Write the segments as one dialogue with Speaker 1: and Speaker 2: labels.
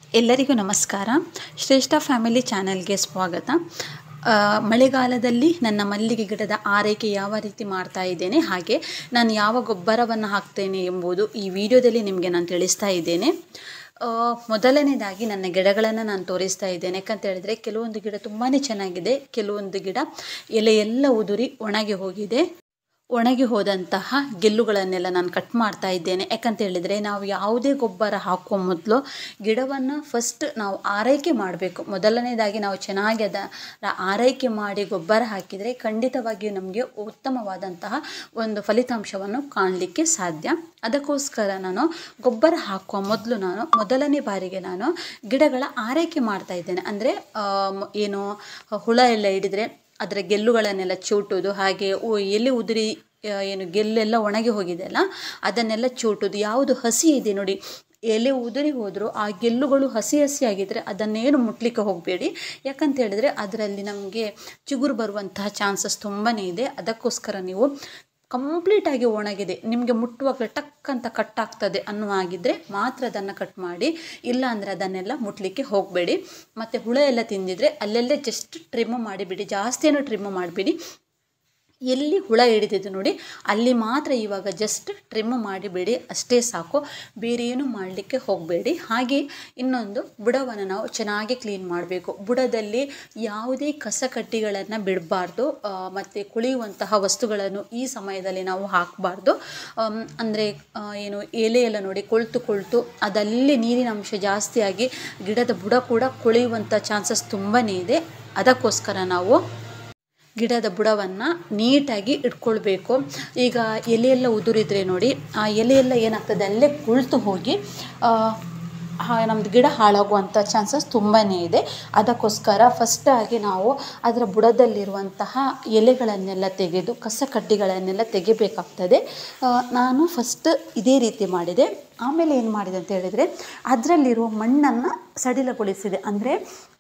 Speaker 1: ಎಲ್ಲರಿಗೂ ನಮಸ್ಕಾರ. ಶ್ರೇಷ್ಠ ಫ್ಯಾಮಿಲಿ ಚಾನೆಲ್ಗೆ ಸ್ವಾಗತ. ಮಳೆಗಾಲದಲ್ಲಿ ನನ್ನ ಮಲ್ಲಿಗೆ ಗಿಡದ ಆರೈಕೆ ಯಾವ ರೀತಿ ಮಾಡ್ತಾ ಇದ್ದೇನೆ, ಹಾಗೆ ನಾನು ಯಾವ ಗೊಬ್ಬರವನ್ನು ಹಾಕ್ತೇನೆ ಎಂಬುದು ಈ ವಿಡಿಯೋದಲ್ಲಿ ನಿಮಗೆ ನಾನು ತಿಳಿಸ್ತಾ ಇದ್ದೇನೆ. ಮೊದಲನೇದಾಗಿ ನನ್ನ ಗಿಡಗಳನ್ನು ನಾನು ತೋರಿಸ್ತಾ ಇದ್ದೇನೆ. ಯಾಕಂತ ಹೇಳಿದರೆ ಕೆಲವೊಂದು ಗಿಡ ತುಂಬಾ ಚೆನ್ನಾಗಿದೆ, ಕೆಲವೊಂದು ಗಿಡ ಎಲೆಯೆಲ್ಲ ಉದುರಿ ಒಣಗಿ ಹೋದಂತಹ ಗೆಲ್ಲುಗಳನ್ನೆಲ್ಲ ನಾನು ಕಟ್ ಮಾಡ್ತಾ ಇದ್ದೇನೆ. ಯಾಕಂತ ಹೇಳಿದರೆ ನಾವು ಯಾವುದೇ ಗೊಬ್ಬರ ಹಾಕುವ ಮೊದಲು ಗಿಡವನ್ನು ಫಸ್ಟ್ ನಾವು ಆರೈಕೆ ಮಾಡಬೇಕು. ಮೊದಲನೇದಾಗಿ ನಾವು ಚೆನ್ನಾಗಿ ಅದರ ಆರೈಕೆ ಮಾಡಿ ಗೊಬ್ಬರ ಹಾಕಿದರೆ ಖಂಡಿತವಾಗಿಯೂ ನಮಗೆ ಉತ್ತಮವಾದಂತಹ ಒಂದು ಫಲಿತಾಂಶವನ್ನು ಕಾಣಲಿಕ್ಕೆ ಸಾಧ್ಯ. ಅದಕ್ಕೋಸ್ಕರ ನಾನು ಗೊಬ್ಬರ ಹಾಕುವ ಮೊದಲು ಮೊದಲನೇ ಬಾರಿಗೆ ಗಿಡಗಳ ಆರೈಕೆ ಮಾಡ್ತಾ ಇದ್ದೇನೆ. ಅಂದರೆ ಏನು ಹುಳ ಎಲ್ಲ ಹಿಡಿದರೆ ಅದರ ಗೆಲ್ಲುಗಳನ್ನೆಲ್ಲ ಚೂಟೋದು, ಹಾಗೆ ಎಲೆ ಉದುರಿ ಏನು ಗೆಲ್ಲೆಲ್ಲ ಒಣಗಿ ಹೋಗಿದೆ ಅಲ್ಲ ಅದನ್ನೆಲ್ಲ ಚೂಟೋದು. ಯಾವುದು ಹಸಿ ಇದೆ ನೋಡಿ, ಎಲೆ ಉದುರಿ ಹೋದರೂ ಆ ಗೆಲ್ಲುಗಳು ಹಸಿಯಾಗಿದ್ದರೆ ಅದನ್ನೇನು ಮುಟ್ಲಿಕ್ಕೆ ಹೋಗಬೇಡಿ. ಯಾಕಂತ ಹೇಳಿದರೆ ಅದರಲ್ಲಿ ನಮಗೆ ಚಿಗುರು ಬರುವಂತಹ ಚಾನ್ಸಸ್ ತುಂಬಾ ಇದೆ. ಅದಕ್ಕೋಸ್ಕರ ನೀವು ಕಂಪ್ಲೀಟಾಗಿ ಒಣಗಿದೆ, ನಿಮಗೆ ಮುಟ್ಟುವಾಗ ಟಕ್ ಅಂತ ಕಟ್ ಆಗ್ತದೆ ಅನ್ನುವಾಗಿದ್ದರೆ ಮಾತ್ರ ಅದನ್ನು ಕಟ್ ಮಾಡಿ, ಇಲ್ಲ ಅಂದರೆ ಅದನ್ನೆಲ್ಲ ಮುಟ್ಲಿಕ್ಕೆ ಹೋಗಬೇಡಿ. ಮತ್ತು ಹುಳ ಎಲ್ಲ ತಿಂದಿದ್ರೆ ಅಲ್ಲೆಲ್ಲೇ ಜಸ್ಟ್ ಟ್ರಿಮ್ ಮಾಡಿಬಿಡಿ, ಜಾಸ್ತಿ ಏನು ಟ್ರಿಮ್ ಮಾಡಿಬಿಡಿ. ಎಲ್ಲಿ ಹುಳ ಹಿಡಿದಿದ್ದು ನೋಡಿ ಅಲ್ಲಿ ಮಾತ್ರ ಇವಾಗ ಜಸ್ಟ್ ಟ್ರಿಮ್ ಮಾಡಿಬಿಡಿ, ಅಷ್ಟೇ ಸಾಕು, ಬೇರೆ ಏನು ಮಾಡಲಿಕ್ಕೆ ಹೋಗಬೇಡಿ. ಹಾಗೆ ಇನ್ನೊಂದು, ಬುಡವನ್ನು ನಾವು ಚೆನ್ನಾಗಿ ಕ್ಲೀನ್ ಮಾಡಬೇಕು. ಬುಡದಲ್ಲಿ ಯಾವುದೇ ಕಸ ಕಡ್ಡಿಗಳನ್ನು ಬಿಡಬಾರ್ದು, ಮತ್ತು ಕುಳಿಯುವಂತಹ ವಸ್ತುಗಳನ್ನು ಈ ಸಮಯದಲ್ಲಿ ನಾವು ಹಾಕಬಾರ್ದು. ಅಂದರೆ ಏನು ಎಲೆಯೆಲ್ಲ ನೋಡಿ ಕೊಳ್ತು ಅದಲ್ಲಿ ನೀರಿನ ಅಂಶ ಜಾಸ್ತಿಯಾಗಿ ಗಿಡದ ಬುಡ ಕೂಡ ಕೊಳೆಯುವಂಥ ಚಾನ್ಸಸ್ ತುಂಬಾ ಇದೆ. ಅದಕ್ಕೋಸ್ಕರ ನಾವು ಗಿಡದ ಬುಡವನ್ನು ನೀಟಾಗಿ ಇಟ್ಕೊಳ್ಬೇಕು. ಈಗ ಎಲೆಯೆಲ್ಲ ಉದುರಿದ್ರೆ ನೋಡಿ, ಆ ಎಲೆಯೆಲ್ಲ ಏನಾಗ್ತದೆ ಅಲ್ಲೇ ಕುಳಿತು ಹೋಗಿ ನಮ್ಮದು ಗಿಡ ಹಾಳಾಗುವಂಥ ಚಾನ್ಸಸ್ ತುಂಬಾ ಇದೆ. ಅದಕ್ಕೋಸ್ಕರ ಫಸ್ಟಾಗಿ ನಾವು ಅದರ ಬುಡದಲ್ಲಿರುವಂತಹ ಎಲೆಗಳನ್ನೆಲ್ಲ ತೆಗೆದು ಕಸ ಕಡ್ಡಿಗಳನ್ನೆಲ್ಲ ತೆಗಿಬೇಕಾಗ್ತದೆ. ನಾನು ಫಸ್ಟ್ ಇದೇ ರೀತಿ ಮಾಡಿದೆ. ಆಮೇಲೆ ಏನು ಮಾಡಿದೆ ಅಂತ ಹೇಳಿದರೆ ಅದರಲ್ಲಿರುವ ಮಣ್ಣನ್ನು ಸಡಿಲಗೊಳಿಸಿದೆ. ಅಂದರೆ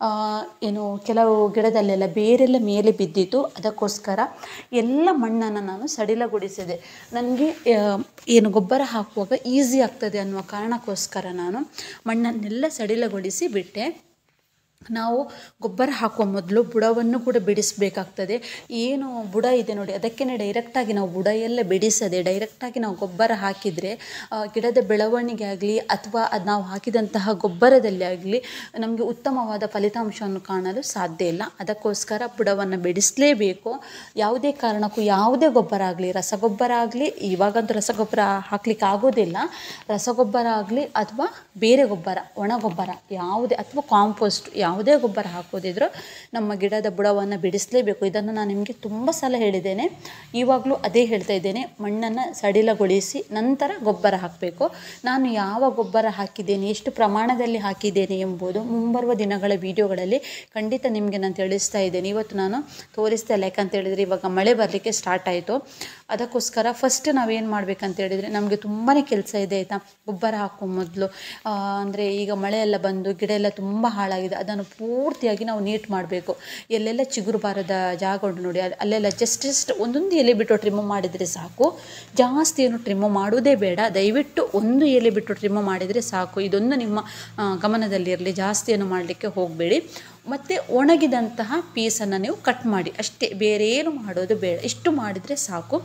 Speaker 1: ಏನು ಕೆಲವು ಗಿಡದಲ್ಲೆಲ್ಲ ಬೇರೆಲ್ಲ ಮೇಲೆ ಬಿದ್ದಿತ್ತು, ಅದಕ್ಕೋಸ್ಕರ ಎಲ್ಲ ಮಣ್ಣನ್ನು ನಾನು ಸಡಿಲಗೊಳಿಸಿದೆ. ನನಗೆ ಏನು ಗೊಬ್ಬರ ಹಾಕುವಾಗ ಈಸಿ ಆಗ್ತದೆ ಅನ್ನುವ ಕಾರಣಕ್ಕೋಸ್ಕರ ನಾನು ಮಣ್ಣನ್ನೆಲ್ಲ ಸಡಿಲಗೊಳಿಸಿ ಬಿಟ್ಟೆ. ನಾವು ಗೊಬ್ಬರ ಹಾಕುವ ಮೊದಲು ಬುಡವನ್ನು ಕೂಡ ಬಿಡಿಸಬೇಕಾಗ್ತದೆ. ಏನು ಬುಡ ಇದೆ ನೋಡಿ ಅದಕ್ಕೇ ಡೈರೆಕ್ಟಾಗಿ ನಾವು ಬುಡ ಎಲ್ಲ ಬಿಡಿಸದೆ ಡೈರೆಕ್ಟಾಗಿ ನಾವು ಗೊಬ್ಬರ ಹಾಕಿದರೆ ಗಿಡದ ಬೆಳವಣಿಗೆ ಆಗಲಿ ಅಥವಾ ಅದು ನಾವು ಹಾಕಿದಂತಹ ಗೊಬ್ಬರದಲ್ಲಿ ಆಗಲಿ ನಮಗೆ ಉತ್ತಮವಾದ ಫಲಿತಾಂಶವನ್ನು ಕಾಣಲು ಸಾಧ್ಯ ಇಲ್ಲ. ಅದಕ್ಕೋಸ್ಕರ ಬುಡವನ್ನು ಬಿಡಿಸಲೇಬೇಕು. ಯಾವುದೇ ಕಾರಣಕ್ಕೂ ಯಾವುದೇ ಗೊಬ್ಬರ ಆಗಲಿ, ರಸಗೊಬ್ಬರ ಆಗಲಿ, ಇವಾಗಂತೂ ರಸಗೊಬ್ಬರ ಹಾಕ್ಲಿಕ್ಕೆ ಆಗೋದಿಲ್ಲ, ರಸಗೊಬ್ಬರ ಆಗಲಿ ಅಥವಾ ಬೇರೆ ಗೊಬ್ಬರ, ಒಣ ಗೊಬ್ಬರ ಯಾವುದೇ ಅಥವಾ ಕಾಂಪೋಸ್ಟ್ ಯಾವುದೇ ಗೊಬ್ಬರ ಹಾಕೋದಿದ್ರು ನಮ್ಮ ಗಿಡದ ಬುಡವನ್ನು ಬಿಡಿಸಲೇಬೇಕು. ಇದನ್ನು ನಾನು ನಿಮಗೆ ತುಂಬ ಸಲ ಹೇಳಿದ್ದೇನೆ, ಇವಾಗಲೂ ಅದೇ ಹೇಳ್ತಾ ಇದ್ದೇನೆ. ಮಣ್ಣನ್ನು ಸಡಿಲಗೊಳಿಸಿ ನಂತರ ಗೊಬ್ಬರ ಹಾಕಬೇಕು. ನಾನು ಯಾವ ಗೊಬ್ಬರ ಹಾಕಿದ್ದೇನೆ, ಎಷ್ಟು ಪ್ರಮಾಣದಲ್ಲಿ ಹಾಕಿದ್ದೇನೆ ಎಂಬುದು ಮುಂಬರುವ ದಿನಗಳ ವಿಡಿಯೋಗಳಲ್ಲಿ ಖಂಡಿತ ನಿಮಗೆ ನಾನು ತಿಳಿಸ್ತಾ ಇದ್ದೇನೆ. ಇವತ್ತು ನಾನು ತೋರಿಸ್ತಾ ಇಲ್ಲ, ಯಾಕಂತ ಹೇಳಿದರೆ ಇವಾಗ ಮಳೆ ಬರಲಿಕ್ಕೆ ಸ್ಟಾರ್ಟ್ ಆಯಿತು. ಅದಕ್ಕೋಸ್ಕರ ಫಸ್ಟ್ ನಾವೇನು ಮಾಡಬೇಕಂತ ಹೇಳಿದರೆ, ನಮಗೆ ತುಂಬಾ ಕೆಲಸ ಇದೆ ಆಯಿತಾ. ಗೊಬ್ಬರ ಹಾಕುವ ಮೊದಲು ಅಂದರೆ ಈಗ ಮಳೆ ಎಲ್ಲ ಬಂದು ಗಿಡ ಎಲ್ಲ ತುಂಬ ಹಾಳಾಗಿದೆ, ಅದನ್ನು ಪೂರ್ತಿಯಾಗಿ ನಾವು ನೀಟ್ ಮಾಡಬೇಕು. ಎಲ್ಲೆಲ್ಲ ಚಿಗುರು ಬಾರದ ಜಾಗ ಉಂಟು ನೋಡಿ ಅಲ್ಲೆಲ್ಲ ಜಸ್ಟ್ ಒಂದೊಂದು ಎಲೆ ಬಿಟ್ಟು ಟ್ರಿಮ್ ಮಾಡಿದರೆ ಸಾಕು. ಜಾಸ್ತಿ ಏನು ಟ್ರಿಮ್ ಮಾಡುವುದೇ ಬೇಡ, ದಯವಿಟ್ಟು ಒಂದು ಎಲೆ ಬಿಟ್ಟು ಟ್ರಿಮ್ ಮಾಡಿದರೆ ಸಾಕು. ಇದೊಂದು ನಿಮ್ಮ ಗಮನದಲ್ಲಿರಲಿ, ಜಾಸ್ತಿ ಏನು ಮಾಡಲಿಕ್ಕೆ ಹೋಗಬೇಡಿ. ಮತ್ತು ಒಣಗಿದಂತಹ ಪೀಸನ್ನು ನೀವು ಕಟ್ ಮಾಡಿ ಅಷ್ಟೇ, ಬೇರೆ ಏನು ಮಾಡೋದು ಬೇಡ. ಇಷ್ಟು ಮಾಡಿದರೆ ಸಾಕು.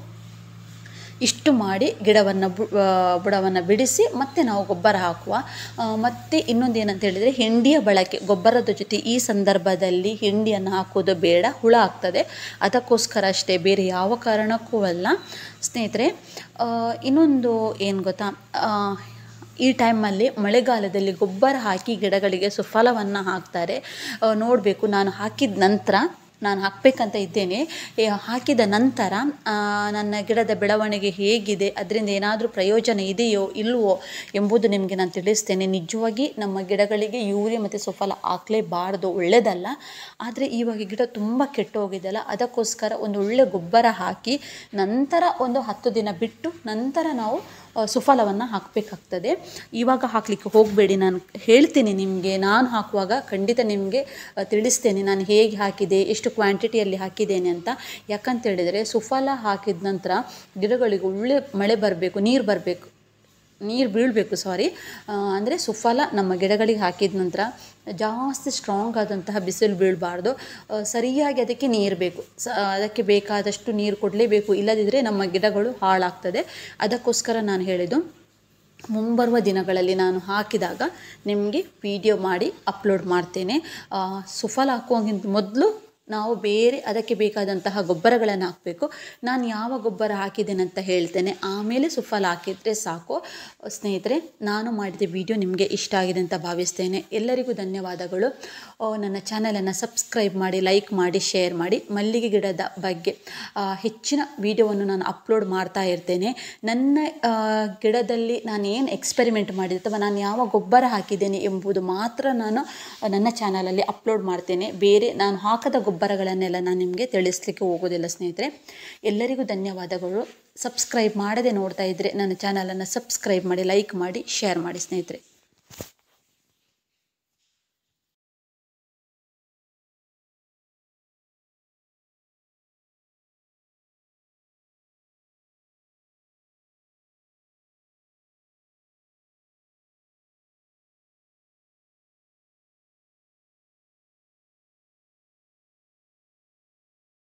Speaker 1: ಇಷ್ಟು ಮಾಡಿ ಬುಡವನ್ನು ಬಿಡಿಸಿ ಮತ್ತೆ ನಾವು ಗೊಬ್ಬರ ಹಾಕುವ. ಮತ್ತು ಇನ್ನೊಂದು ಏನಂತ ಹೇಳಿದರೆ, ಹಿಂಡಿಯ ಬಳಕೆ ಗೊಬ್ಬರದ ಜೊತೆ ಈ ಸಂದರ್ಭದಲ್ಲಿ ಹಿಂಡಿಯನ್ನು ಹಾಕೋದು ಬೇಡ, ಹುಳ ಆಗ್ತದೆ. ಅದಕ್ಕೋಸ್ಕರ ಅಷ್ಟೇ, ಬೇರೆ ಯಾವ ಕಾರಣಕ್ಕೂ ಅಲ್ಲ ಸ್ನೇಹಿತರೆ. ಇನ್ನೊಂದು ಏನು ಗೊತ್ತಾ, ಈ ಟೈಮಲ್ಲಿ ಮಳೆಗಾಲದಲ್ಲಿ ಗೊಬ್ಬರ ಹಾಕಿ ಗಿಡಗಳಿಗೆ ಸುಫಲವನ್ನು ಹಾಕ್ತಾರೆ. ನೋಡಬೇಕು, ನಾನು ಹಾಕಿದ ನಂತರ, ನಾನು ಹಾಕಬೇಕಂತ ಇದ್ದೇನೆ, ಹಾಕಿದ ನಂತರ ನನ್ನ ಗಿಡದ ಬೆಳವಣಿಗೆ ಹೇಗಿದೆ, ಅದರಿಂದ ಏನಾದರೂ ಪ್ರಯೋಜನ ಇದೆಯೋ ಇಲ್ಲವೋ ಎಂಬುದು ನಿಮಗೆ ನಾನು ತಿಳಿಸ್ತೇನೆ. ನಿಜವಾಗಿ ನಮ್ಮ ಗಿಡಗಳಿಗೆ ಯೂರಿಯಾ ಮತ್ತು ಸುಫಲ ಹಾಕಲೇಬಾರ್ದು, ಒಳ್ಳೆಯದಲ್ಲ. ಆದರೆ ಇವಾಗ ಗಿಡ ತುಂಬ ಕೆಟ್ಟು ಹೋಗಿದೆಯಲ್ಲ, ಅದಕ್ಕೋಸ್ಕರ ಒಂದು ಒಳ್ಳೆ ಗೊಬ್ಬರ ಹಾಕಿ ನಂತರ ಒಂದು 10 ದಿನ ಬಿಟ್ಟು ನಂತರ ನಾವು ಸುಫಲವನ್ನು ಹಾಕಬೇಕಾಗ್ತದೆ. ಇವಾಗ ಹಾಕಲಿಕ್ಕೆ ಹೋಗಬೇಡಿ. ನಾನು ಹೇಳ್ತೀನಿ ನಿಮಗೆ, ನಾನು ಹಾಕುವಾಗ ಖಂಡಿತ ನಿಮಗೆ ತಿಳಿಸ್ತೇನೆ ನಾನು ಹೇಗೆ ಹಾಕಿದೆ, ಎಷ್ಟು ಕ್ವಾಂಟಿಟಿಯಲ್ಲಿ ಹಾಕಿದ್ದೇನೆ ಅಂತ. ಯಾಕಂತ ಹೇಳಿದರೆ ಸುಫಲ ಹಾಕಿದ ನಂತರ ಗಿಡಗಳಿಗೆ ಒಳ್ಳೆ ಮಳೆ ಬರಬೇಕು, ನೀರು ಬರಬೇಕು. ನೀರು ಬೀಳಬೇಕು ಅಂದರೆ ಸುಫಲ ನಮ್ಮ ಗಿಡಗಳಿಗೆ ಹಾಕಿದ ನಂತರ ಜಾಸ್ತಿ ಸ್ಟ್ರಾಂಗ್ ಆದಂತಹ ಬಿಸಿಲು ಬೀಳಬಾರ್ದು. ಸರಿಯಾಗಿ ಅದಕ್ಕೆ ನೀರು ಬೇಕು, ಅದಕ್ಕೆ ಬೇಕಾದಷ್ಟು ನೀರು ಕೊಡಲೇಬೇಕು, ಇಲ್ಲದಿದ್ದರೆ ನಮ್ಮ ಗಿಡಗಳು ಹಾಳಾಗ್ತದೆ. ಅದಕ್ಕೋಸ್ಕರ ನಾನು ಹೇಳಿದ್ದು ಮುಂಬರುವ ದಿನಗಳಲ್ಲಿ ನಾನು ಹಾಕಿದಾಗ ನಿಮಗೆ ವಿಡಿಯೋ ಮಾಡಿ ಅಪ್ಲೋಡ್ ಮಾಡ್ತೇನೆ. ಸುಫಲ ಹಾಕುವಾಗಿಂತ ಮೊದಲು ನಾವು ಬೇರೆ ಅದಕ್ಕೆ ಬೇಕಾದಂತಹ ಗೊಬ್ಬರಗಳನ್ನು ಹಾಕಬೇಕು. ನಾನು ಯಾವ ಗೊಬ್ಬರ ಹಾಕಿದ್ದೇನೆ ಹೇಳ್ತೇನೆ, ಆಮೇಲೆ ಸುಫಲ ಹಾಕಿದರೆ ಸಾಕು. ಸ್ನೇಹಿತರೆ, ನಾನು ಮಾಡಿದ ವಿಡಿಯೋ ನಿಮಗೆ ಇಷ್ಟ ಆಗಿದೆ ಅಂತ ಭಾವಿಸ್ತೇನೆ. ಎಲ್ಲರಿಗೂ ಧನ್ಯವಾದಗಳು. ನನ್ನ ಚಾನಲನ್ನು ಸಬ್ಸ್ಕ್ರೈಬ್ ಮಾಡಿ, ಲೈಕ್ ಮಾಡಿ, ಶೇರ್ ಮಾಡಿ. ಮಲ್ಲಿಗೆ ಗಿಡದ ಬಗ್ಗೆ ಹೆಚ್ಚಿನ ವಿಡಿಯೋವನ್ನು ನಾನು ಅಪ್ಲೋಡ್ ಮಾಡ್ತಾ ಇರ್ತೇನೆ. ನನ್ನ ಗಿಡದಲ್ಲಿ ನಾನು ಏನು ಎಕ್ಸ್ಪೆರಿಮೆಂಟ್ ಮಾಡಿದೆ ಅಥವಾ ನಾನು ಯಾವ ಗೊಬ್ಬರ ಹಾಕಿದ್ದೇನೆ ಎಂಬುದು ಮಾತ್ರ ನಾನು ನನ್ನ ಚಾನಲಲ್ಲಿ ಅಪ್ಲೋಡ್ ಮಾಡ್ತೇನೆ. ಬೇರೆ ನಾನು ಹಾಕದ ಗೊಬ್ಬರಗಳನ್ನೆಲ್ಲ ನಾನು ನಿಮಗೆ ತಿಳಿಸ್ಲಿಕ್ಕೆ ಹೋಗೋದಿಲ್ಲ. ಸ್ನೇಹಿತರೆ, ಎಲ್ಲರಿಗೂ ಧನ್ಯವಾದಗಳು. ಸಬ್ಸ್ಕ್ರೈಬ್ ಮಾಡದೆ ನೋಡ್ತಾ ಇದ್ದರೆ ನನ್ನ ಚಾನಲನ್ನು ಸಬ್ಸ್ಕ್ರೈಬ್ ಮಾಡಿ, ಲೈಕ್ ಮಾಡಿ, ಶೇರ್ ಮಾಡಿ ಸ್ನೇಹಿತರೆ.